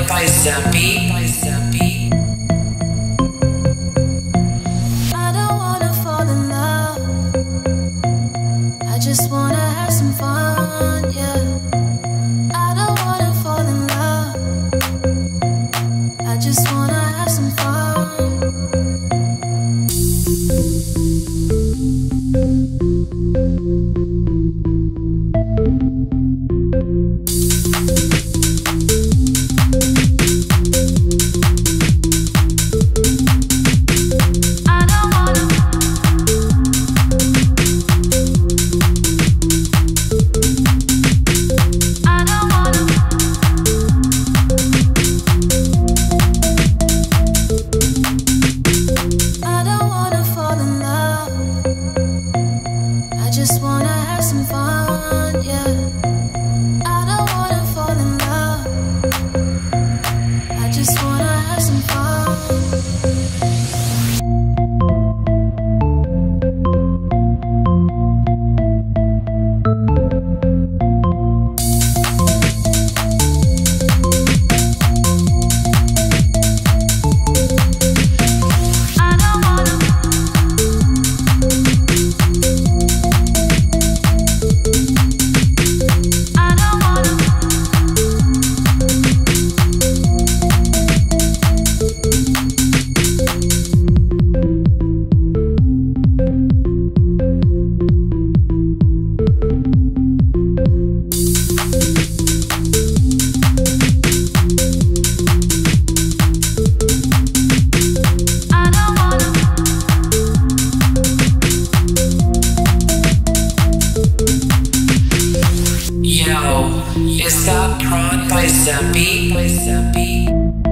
ProdByZeppy. I don't wanna fall in love. I just wanna have some fun, yeah. I don't wanna fall in love. I just wanna have some fun. Just wanna have some fun, yeah. I don't wanna fall in love. I just wanna have some fun. Yo, is that ProdByZeppy?